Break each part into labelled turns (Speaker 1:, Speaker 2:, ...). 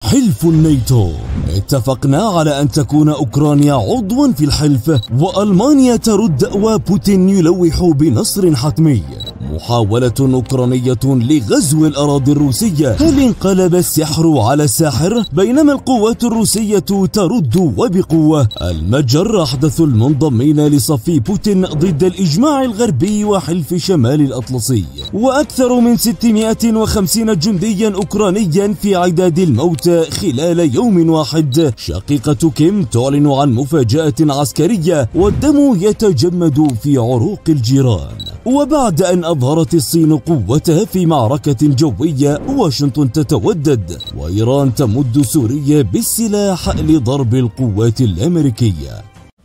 Speaker 1: حلف الناتو. اتفقنا على أن تكون أوكرانيا عضوا في الحلف، وألمانيا ترد وبوتين يلوح بنصر حتمي. محاولة أوكرانية لغزو الأراضي الروسية. هل انقلب السحر على الساحر؟ بينما القوات الروسية ترد وبقوة. المجر أحدث المنضمين لصف بوتين ضد الإجماع الغربي وحلف شمال الأطلسي، وأكثر من 650 جنديا أوكرانيا في عداد الموت خلال يوم واحد. شقيقة كيم تعلن عن مفاجأة عسكرية، والدم يتجمد في عروق الجيران. وبعد أن أظهرت الصين قوتها في معركة جوية، واشنطن تتودد وإيران تمد سوريا بالسلاح لضرب القوات الأمريكية.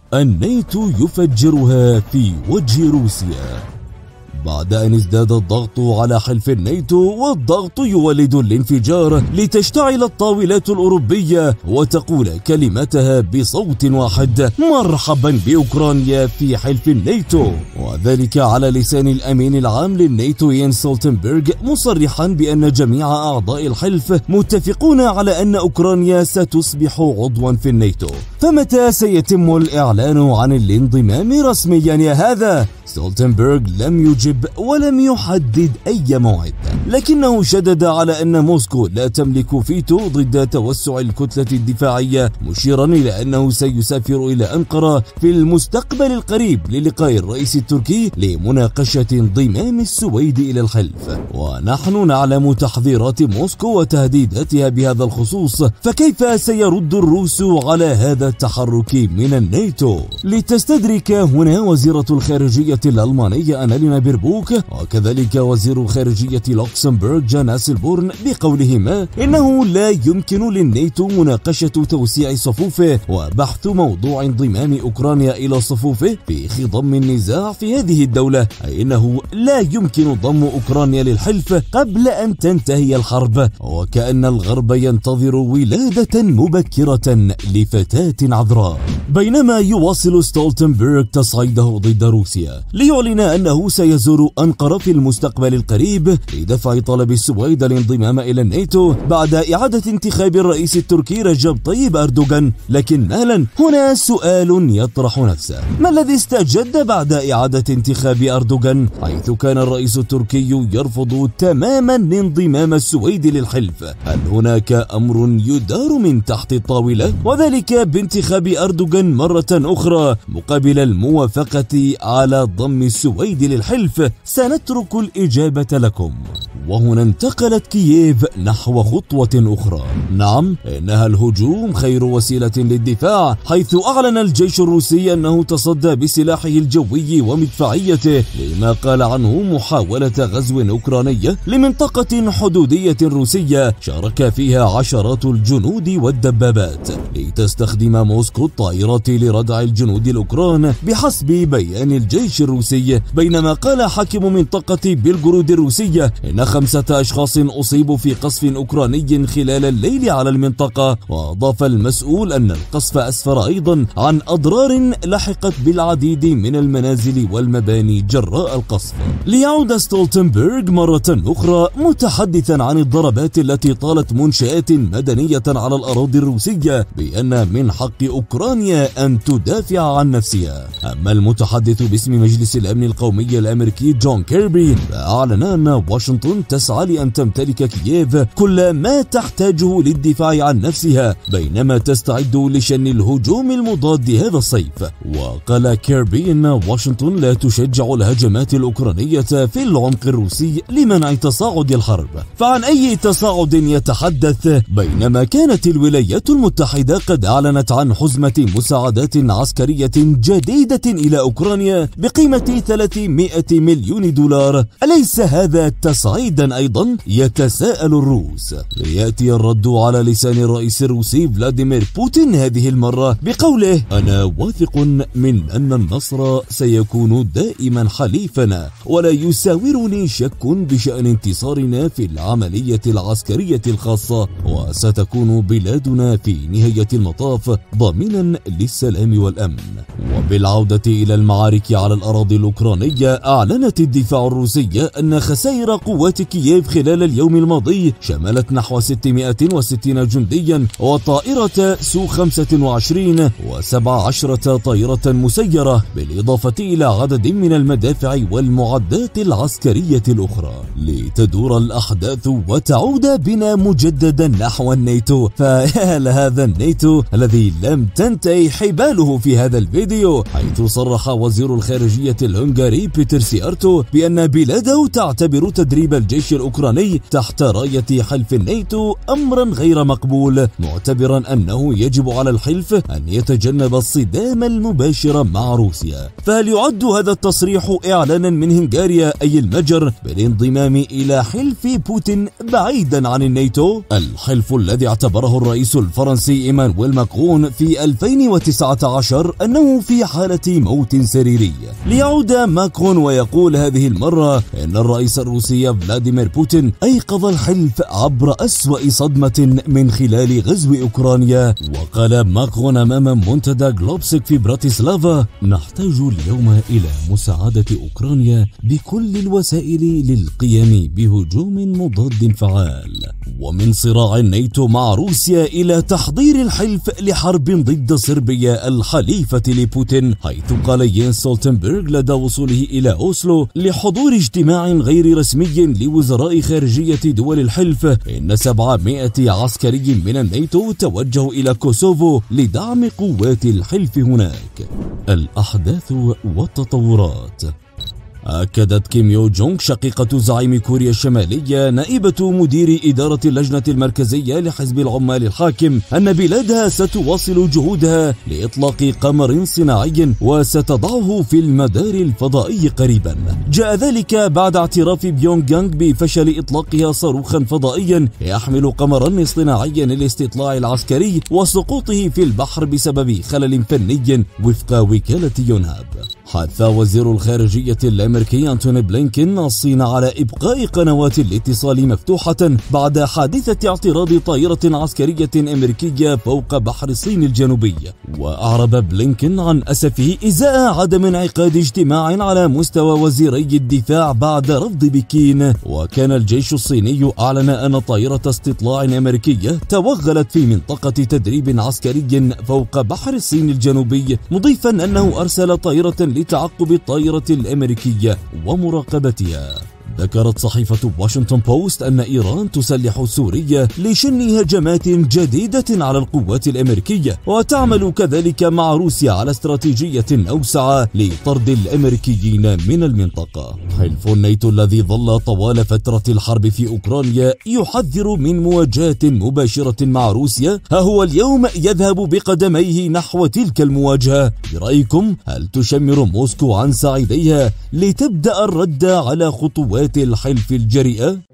Speaker 1: الناتو يفجرها في وجه روسيا. بعد أن ازداد الضغط على حلف الناتو، والضغط يولد الانفجار لتشتعل الطاولات الأوروبية وتقول كلمتها بصوت واحد: مرحبا بأوكرانيا في حلف الناتو. وذلك على لسان الأمين العام للناتو يانس ستولتنبرغ، مصرحا بأن جميع أعضاء الحلف متفقون على أن أوكرانيا ستصبح عضوا في الناتو. فمتى سيتم الإعلان عن الانضمام رسميا يا هذا؟ ستولتنبرغ لم يجب ولم يحدد أي موعد، لكنه شدد على أن موسكو لا تملك فيتو ضد توسع الكتلة الدفاعية، مشيرا إلى أنه سيسافر إلى أنقرة في المستقبل القريب للقاء الرئيس التركي لمناقشة انضمام السويد إلى الحلف. ونحن نعلم تحذيرات موسكو وتهديداتها بهذا الخصوص، فكيف سيرد الروس على هذا التحرك من الناتو؟ لتستدرك هنا وزيرة الخارجية الألمانية أنالينا بيربوك، وكذلك وزير خارجية لوكسمبورغ جان أسلبورن، بقولهما إنه لا يمكن للناتو مناقشة توسيع صفوفه وبحث موضوع انضمام أوكرانيا إلى صفوفه في خضم النزاع في هذه الدولة، أي إنه لا يمكن ضم أوكرانيا للحلف قبل أن تنتهي الحرب، وكأن الغرب ينتظر ولادة مبكرة لفتاة عذراء. بينما يواصل ستولتنبرغ تصعيده ضد روسيا ليعلن أنه سيزور أنقرة في المستقبل القريب لدفع طلب السويد الانضمام إلى الناتو بعد إعادة انتخاب الرئيس التركي رجب طيب أردوغان. لكن مالا هنا سؤال يطرح نفسه: ما الذي استجد بعد إعادة انتخاب أردوغان، حيث كان الرئيس التركي يرفض تماما انضمام السويد للحلف؟ هل هناك أمر يدار من تحت الطاولة، وذلك بانتخاب أردوغان مرة أخرى مقابل الموافقة على ضم السويد للحلف؟ سنترك الإجابة لكم. وهنا انتقلت كييف نحو خطوة أخرى. نعم، إنها الهجوم خير وسيلة للدفاع، حيث أعلن الجيش الروسي أنه تصدى بسلاحه الجوي ومدفعيته لما قال عنه محاولة غزو أوكرانية لمنطقة حدودية روسية شارك فيها عشرات الجنود والدبابات، لتستخدم موسكو الطائرات لردع الجنود الأوكران بحسب بيان الجيش الروسي. بينما قال حاكم منطقة بلغرود الروسية إن 5 أشخاص أصيبوا في قصف أوكراني خلال الليل على المنطقة. وأضاف المسؤول أن القصف أسفر أيضا عن أضرار لحقت بالعديد من المنازل والمباني جراء القصف. ليعود ستولتنبرغ مرة أخرى متحدثا عن الضربات التي طالت منشآت مدنية على الأراضي الروسية بأن من حق أوكرانيا أن تدافع عن نفسها. أما المتحدث باسم مجلس الأمن القومي الأمريكي جون كيربي فأعلن أن واشنطن تسعى لأن تمتلك كييف كل ما تحتاجه للدفاع عن نفسها، بينما تستعد لشن الهجوم المضاد هذا الصيف. وقال كيربي إن واشنطن لا تشجع الهجمات الأوكرانية في العمق الروسي لمنع تصاعد الحرب. فعن أي تصاعد يتحدث؟ بينما كانت الولايات المتحدة قد أعلنت عن حزمة مساعدات عسكرية جديدة إلى أوكرانيا بقيمة 300 مليون دولار. أليس هذا تصعيدا أيضا؟ يتساءل الروس. ليأتي الرد على لسان الرئيس الروسي فلاديمير بوتين هذه المرة بقوله: أنا واثق من أن النصر سيكون دائما حليفنا، ولا يساورني شك بشأن انتصارنا في العملية العسكرية الخاصة، وستكون بلادنا في نهاية المطاف ضامنا للسلام والأمن. وبالعودة إلى المعارك على الأراضي الأوكرانية، أعلن أعلنت الدفاع الروسية أن خسائر قوات كييف خلال اليوم الماضي شملت نحو 660 جنديا وطائرة سو 25 و17 طائرة مسيرة، بالإضافة إلى عدد من المدافع والمعدات العسكرية الأخرى. لتدور الأحداث وتعود بنا مجددا نحو الناتو، فهل هذا الناتو الذي لم تنتهي حباله في هذا الفيديو، حيث صرح وزير الخارجية الهنغاري بيتر سيارتو بأن بلاده تعتبر تدريب الجيش الأوكراني تحت راية حلف الناتو أمرا غير مقبول، معتبرا أنه يجب على الحلف أن يتجنب الصدام المباشر مع روسيا. فهل يعد هذا التصريح إعلانا من هنغاريا أي المجر بالانضمام إلى حلف بوتين بعيدا عن الناتو؟ الحلف الذي اعتبره الرئيس الفرنسي إيمانويل ماكرون في 2019 أنه في حالة موت سريري، ليعود ماكرون ويقول هذه المرة إن الرئيس الروسي فلاديمير بوتين أيقظ الحلف عبر أسوأ صدمة من خلال غزو أوكرانيا. وقال ماكرون أمام منتدى جلوبسك في براتيسلافا: نحتاج اليوم إلى مساعدة أوكرانيا بكل الوسائل للقيام بهجوم مضاد فعال. ومن صراع الناتو مع روسيا إلى تحضير الحلف لحرب ضد صربيا الحليفة لبوتين، حيث قال يانس ستولتنبرغ لدى وصوله إلى أوسلو لحضور اجتماع غير رسمي لوزراء خارجية دول الحلف إن 700 عسكري من الناتو توجهوا إلى كوسوفو لدعم قوات الحلف هناك. الأحداث والتطورات. أكدت كيم يو جونغ شقيقة زعيم كوريا الشمالية نائبة مدير إدارة اللجنة المركزية لحزب العمال الحاكم أن بلادها ستواصل جهودها لإطلاق قمر صناعي وستضعه في المدار الفضائي قريبا. جاء ذلك بعد اعتراف بيونغ يانغ بفشل إطلاقها صاروخا فضائيا يحمل قمرا اصطناعيا للاستطلاع العسكري وسقوطه في البحر بسبب خلل فني وفق وكالة يونهاب. حث وزير الخارجية الأمريكي أنتوني بلينكين الصين على إبقاء قنوات الاتصال مفتوحة بعد حادثة اعتراض طائرة عسكرية أمريكية فوق بحر الصين الجنوبي. وأعرب بلينكين عن أسفه إزاء عدم انعقاد اجتماع على مستوى وزيري الدفاع بعد رفض بكين. وكان الجيش الصيني أعلن أن طائرة استطلاع أمريكية توغلت في منطقة تدريب عسكري فوق بحر الصين الجنوبي، مضيفا أنه أرسل طائرة لتعقب الطائرة الأمريكية ومراقبتها. ذكرت صحيفة واشنطن بوست أن إيران تسلح سوريا لشن هجمات جديدة على القوات الأمريكية، وتعمل كذلك مع روسيا على استراتيجية أوسع لطرد الأمريكيين من المنطقة. حلف الناتو الذي ظل طوال فترة الحرب في أوكرانيا يحذر من مواجهة مباشرة مع روسيا، ها هو اليوم يذهب بقدميه نحو تلك المواجهة. برأيكم هل تشمر موسكو عن ساعديها لتبدأ الرد على خطوات الحلف الجريئة؟